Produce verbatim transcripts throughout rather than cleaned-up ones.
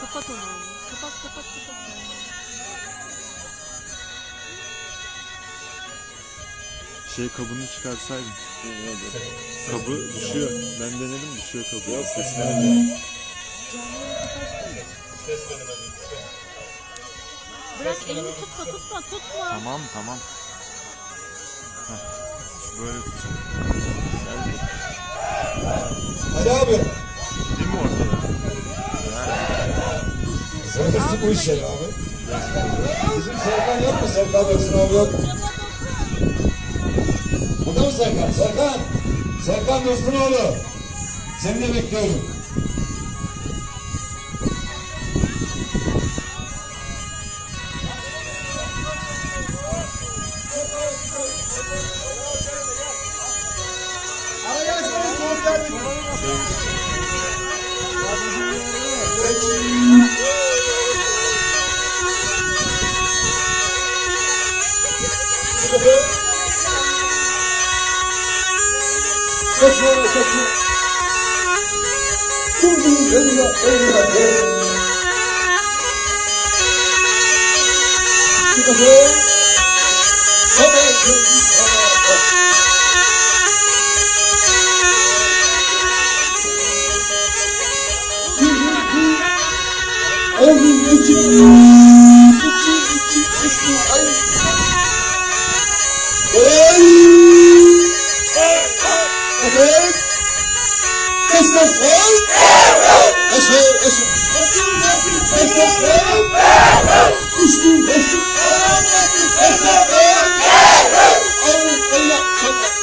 Kapat onu. Kapat kapat kapat. Şey kabını çıkarsaydın. Kabı düşüyor. Ben denedim, düşüyor kabı. Ya sesini öyle. Bırak elini tutma tutma tutma. Tamam tamam. Heh. Böyle tutacağım. Geldi. Hadi abi. Değil mi ortada? Sen nasıl bu işler abi? Bizim Serkan yok mu? Serkan Dursun abi yok. Burada mı Serkan? Serkan! Serkan Dursunoğlu. Seni de bekliyorum. Kaçma, kaçma. Durdum, elma, elma, elma. Çıkacağım. Sabah gözüm sana. Oğlum içi, içi, içi, içi, ay. Ey! Evet. Ses ses ol. Eşe eşe. Ses ses ol. Üstün eşe. Eşe ol. Allah'ım Allah sana.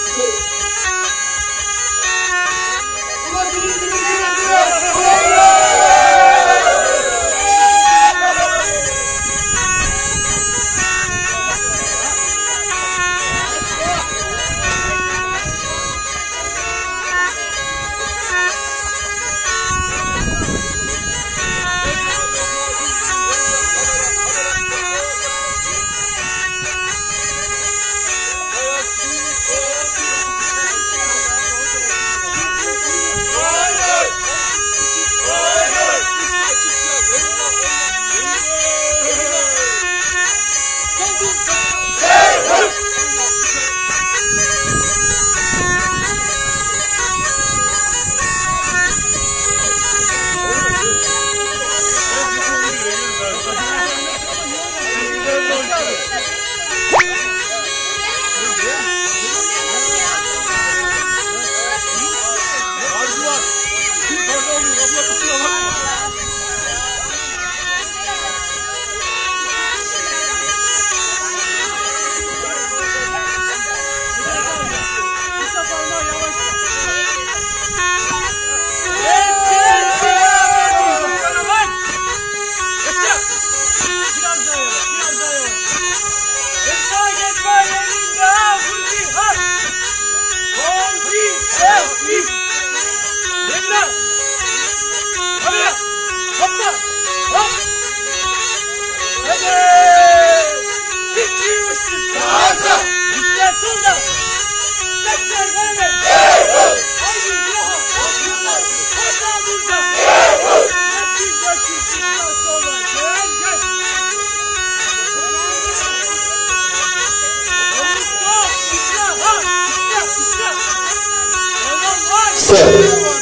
Sen,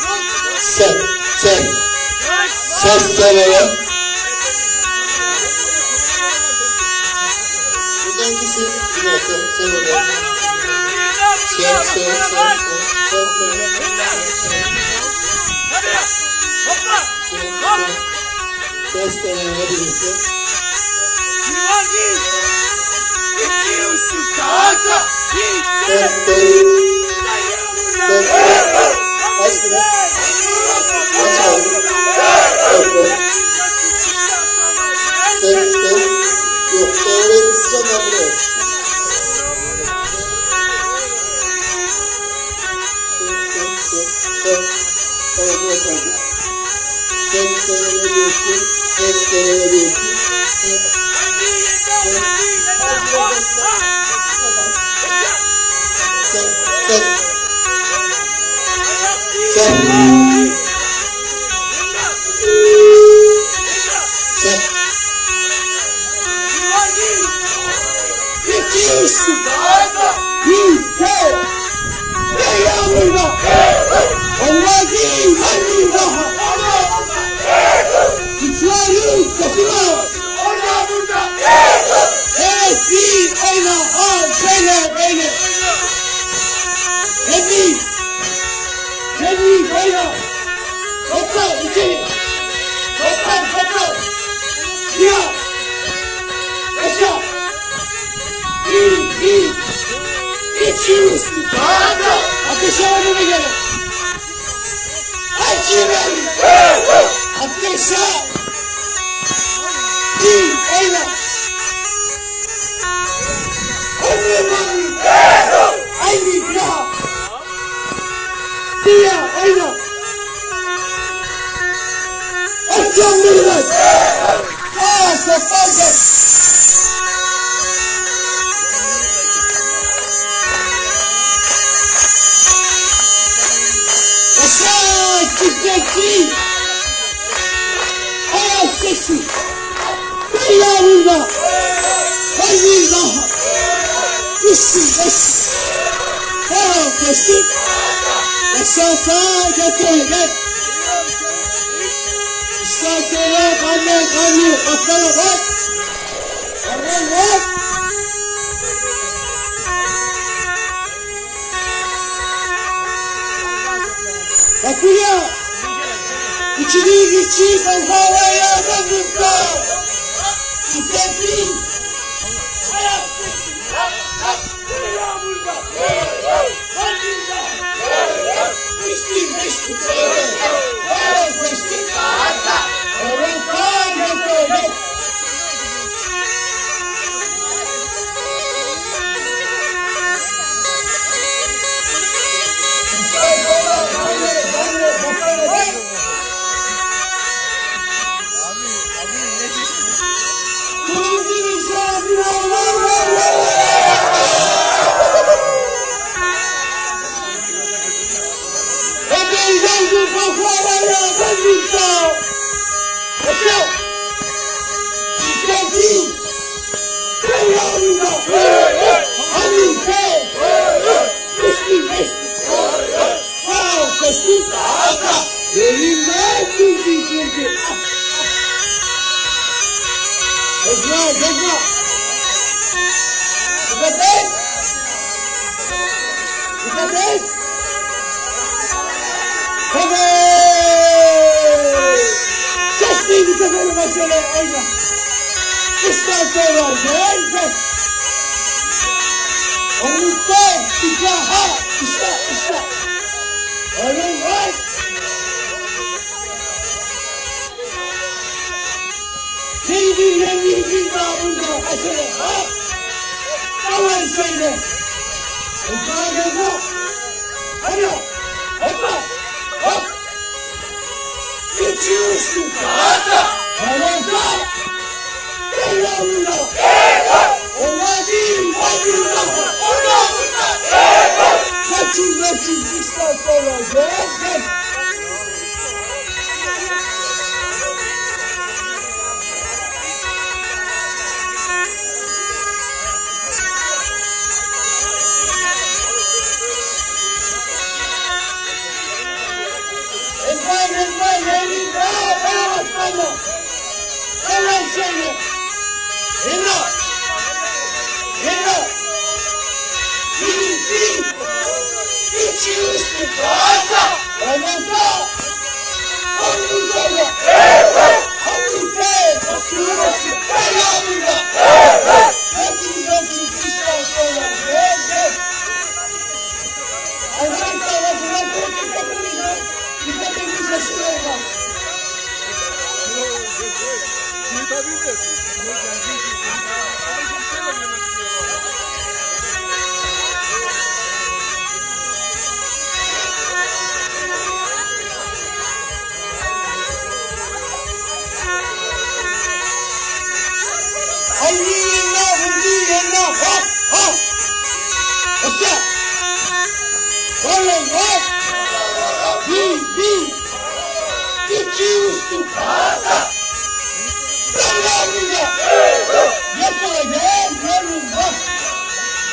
sen, sen, ses söyle. Buradan gitsin, bir dakika, sen oraya. Sen, sen, sen, sen, sen, sen. Ses söyle, hadi birlikte. Ses söyle. Ses söyle. Aç bunu. Aç abi. Evet. Ses ses. Yok çevreye kısacağım ben buraya. Ses ses ses. Ses. Evet burası oldu. Ses söyle bir iki. Ses söyle bir iki. Ses. Ses. Ses. Ses. Sen. üstün. Bir, iki, bir yağmurda. Allah değil, bir daha. İtfaiye kapıma. Evet, bir, oyna, al, söyle, böyle. Tebrik. Tebrik, oyna. Topla, içeri. Topla, topla. Siyah. Yaşa. Bir, bir. İçiyoruz. Ateşe önüne gelin. Ateşe. Ateşe. Bir, oyna. Haydi, haydi, bir daha. Siyah, oyna. Açacağım bunu ben. Aa, sokar gel. Aşağı çiftlikçi. Hayat sesi. Bir yağmurda. Haydi daha. Düştüm, düştüm. Tamam, düştüm. Aşağı sağa gel, gel. İstersen anne, anne, bak bana bak. Anne bak. Bak buraya. İçini geçi, ben havaya döndümse. Şiddetli. Hayat sesi. Buraya burada. Hadi. Düştüm, düştüm. Hayat düştüm. Evet, hayat düştüm. Gezme, gezme. Dikkat et. Dikkat et. Evet. Kesmeyi bir sefer başlayalım. Oyna. İşten sonra gel gel. Omuzdan izaha. İşte, işte. Oyun var. Seni bir yemeği bir daha burada açalım. Ha? Allah'ın söyle. Uzağa gezme. Hadi. Hoppa. Hop. Geçiyorsun. Hadi. Hadi. Gel yavrular. Onlar değil. Yavrular. Onlar burada. Kaçın kaçın. İşten sonra gel gel. Ezber ezber yerin daha bana bana. Hemen söyle. Emrah. Emrah. Birinci. İki üstü fazla. Ramazan. Hamdü söyle. Evet. Hamdü söyle. Basını basın. Belamında. Evet. Hepimiz hepimiz işten sonra. Gel gel. Arkadaşlar bakın. Bakın. Bakın. Dikkat edin sesine bak. Haydi yerine, haydi yerine, hop, hop. Aşağı. Oğlum, hop. Bir, bir. İki üstü fazla. Ben yavruya. Yakala gel, yavrum bak.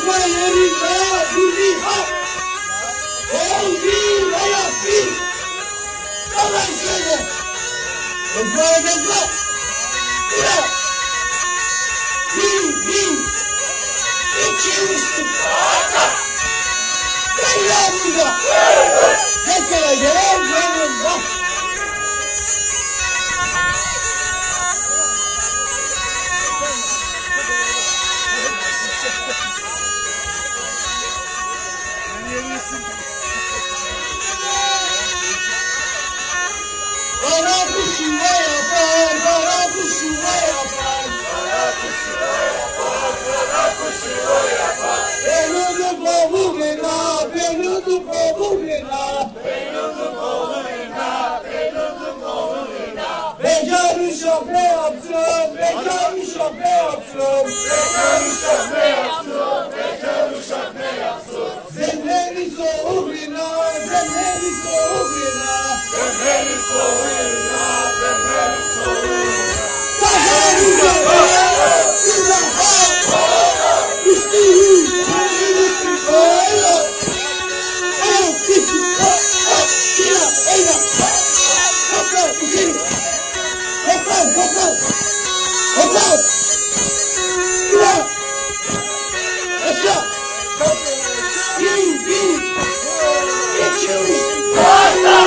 Lokma yerinde bir hak. Ol bir ayak bir. Yalan söyle. Lokmaya gezme. Bire. Bir, bir. İki, üstü. Gel ya burada. Mesela gel, gel bak. Kara kuşu ne yapar, kara kuşu ne yapar, kara kuşu ne yapar, kara kuşu ne yapar. Benudu kovulina, benudu kovulina, benudu kovulina, benudu kovulina. Bekar uşak ne yapsın, bekar uşak ne yapsın, bekar uşak ne yapsın, bekar uşak ne yapsın. Zemleri soğuğuna, zemleri soğuğuna, zemleri soğuğuna, zemleri soğuğuna. Kaçarıza bana, güzel ha, üstüyü, üstüyü koyuyor. Ayak kişi, ha, ha, kira, eyla, ha, toplar, içeri, toplar, toplar, toplar, kira, aşağı, bin, bin, iki, üç, fazla.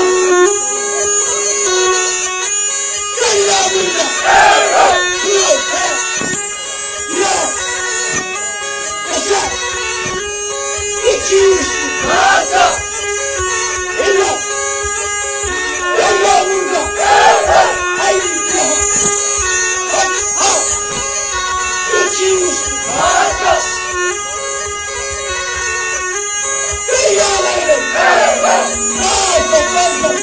Gel ya burada. Yok, yok, aşağı, iki, üç, fazla. Eyvah. Gel ya burada. Haydi ya. Hop, hop. İki, üç, fazla. Gel ya burada. Ay, toplar.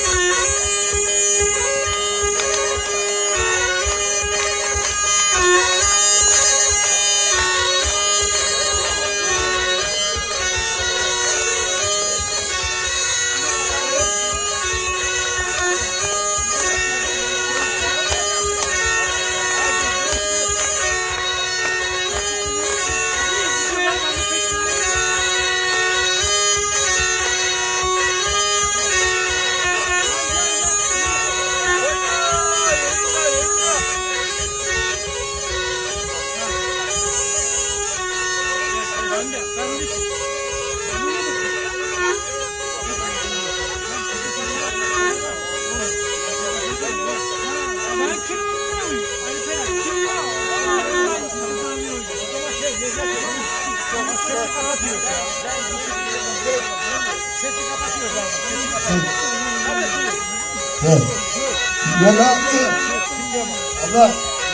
Ya ne yaptın? Allah.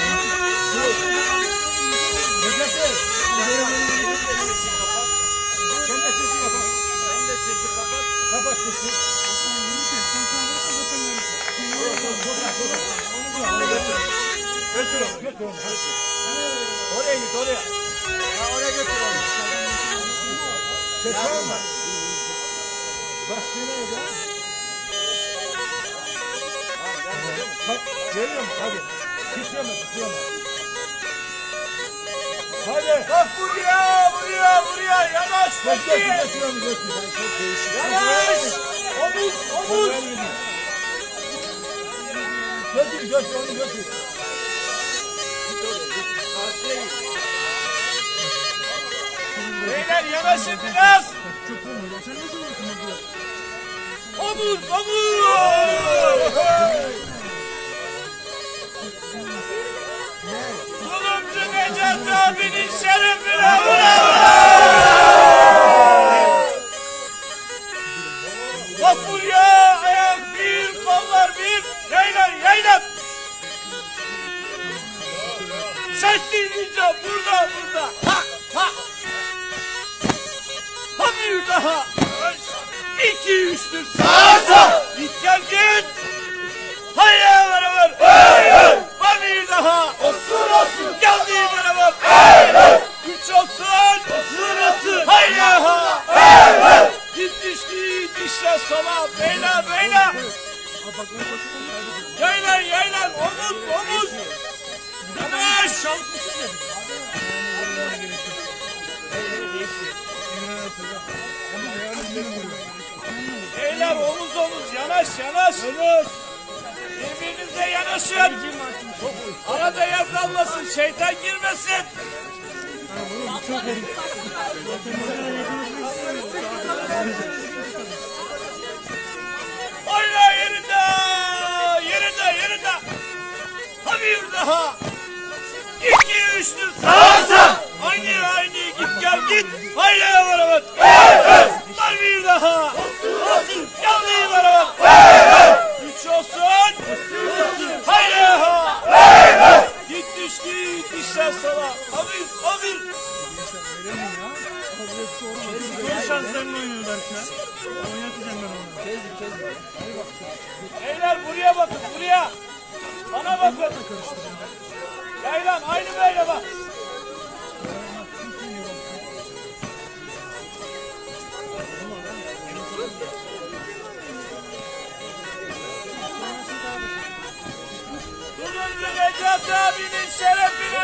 Oraya git oraya. Ha, oraya götür onu. Ses var mı? Bastığına ya. Bak geliyor mu? Hadi. Titreme titreme. Hadi. Bak buraya buraya buraya yanaş. Götür götür onu götür. Yanaş. Omuz omuz. Götür götür onu götür. Beyler yanaşın biraz. Omuz omuz. Tulumcu Necati abinin şerefine bak buraya ayak bir kollar bir. Yaylan yaylan. Ses dinleyeceğim burada burada. Ha ha. Ha bir daha. İki üçtür sağ sağ. Git gel git. Haydi beraber. Hey hey. Ha bir daha. Olsun olsun. Geldi beraber. Hey hey. Üç olsun. Olsun olsun. Haydi ha. Hey hey. Git düştü dişler sola. Beyler beyler. Yaylan yaylan. Omuz omuz. Yanaş. Beyler omuz omuz yanaş yanaş. Birbirinize yanaşın. Arada yer kalmasın, şeytan girmesin. Oyna yerinde, yerinde, yerinde. Hadi bir daha. İki, üçtür. Sağ sağ. Aynı aynı git gel git. Haydi beraber. Var bir daha. Geldi beraber. Üç olsun. Haydi ha. Git düş git işler sola. Habir habir. Son şanslarını oynuyorlar şu an. Oynatacağım ben onu. Beyler buraya bakın buraya. Bana bakın. Yaylan aynı böyle bak. Turuncu Necat abinin şerefine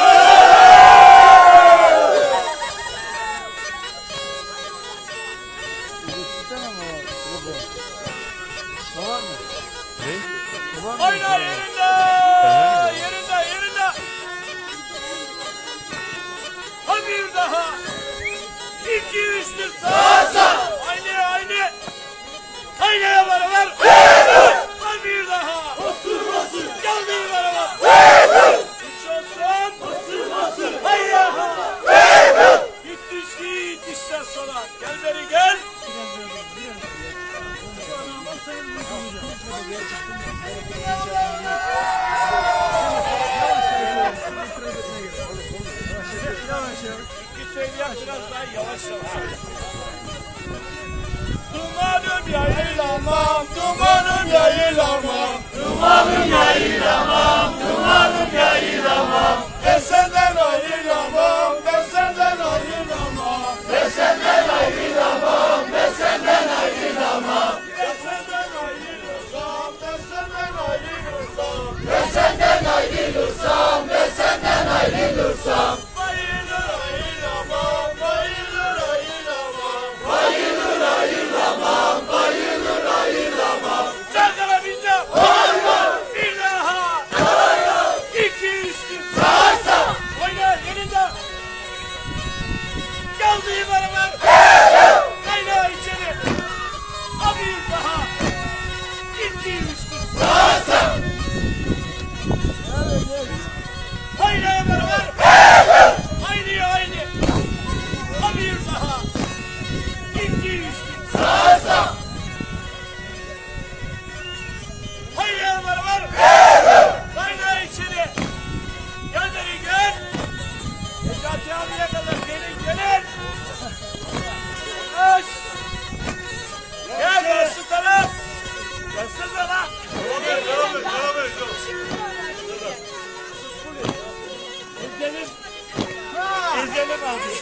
oyna yerinde, yerinde, yerinde. Hadi bir daha. İki, üçtür. Sağ sağ. Aynı, aynı. Aynaya beraber. Hadi bir daha. Basır, basır. Geldi beraber. Üç olsun. Basır, basır. Haydi ha. Git düş git işler sola. Gel beri gel. İki söyleyeyim biraz daha yavaş yavaş. Dumanım yayılamam, dumanım yayılamam, dumanım yayılamam, dumanım yayılamam. Ben senden ayrılamam, ben senden ayrılamam, ben senden ayrılamam, ben senden ayrılamam. Ben senden ayrılırsam, ben senden ayrılırsam, ben senden ayrılırsam, ben senden ayrılırsam. Bayılır ayrılamam, bayılır ayrılamam, bayılır ayrılamam, bayılır ayrılamam. Çakala bineceğim. Hayır. Bir daha. Hayır. İki üstü. Sağ sağ. Oyna yerinde. Geldi beraber. Hayır. Kaynağı içeri. Abi bir daha. İki üstü. Sağ sağ. Haydi beraber. Hayır. Aynı aynı. Abi bir daha. İki üstü. Sağ sağ. Haydi beraber. Kaynağı içeri. Gel beri gel. Necati abiye kadar gelin gelin. Yaş. Gel karşı taraf. Gelsene lan. Devam et devam et devam et. İzlenim. İzlenim abi.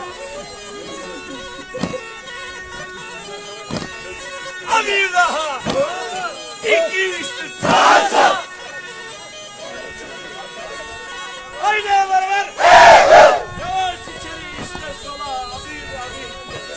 Abi bir daha. İki üstü. Sağ sağ. Haydi beraber. Yavaş içeri işte sola. Abi abi.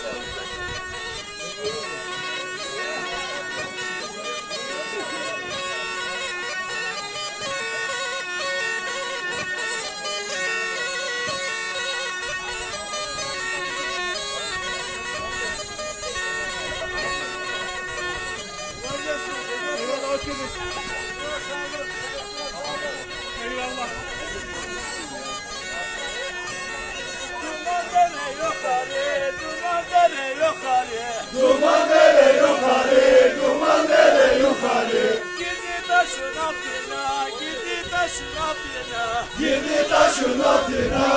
Eyvallah hoş geldin. Eyvallah. Duman dere yukarı, duman dere yukarı. Duman dere yukarı, duman dere yukarı. Girdi taşın altına, girdi taşın altına. Girdi taşın altına,